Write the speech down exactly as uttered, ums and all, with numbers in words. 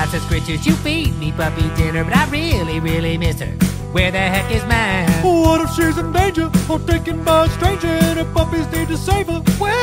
lots of scritches. You feed me puppy dinner, but I really, really miss her. Where the heck is mine? What if she's in danger or taken by a stranger and her puppies need to save her? Well,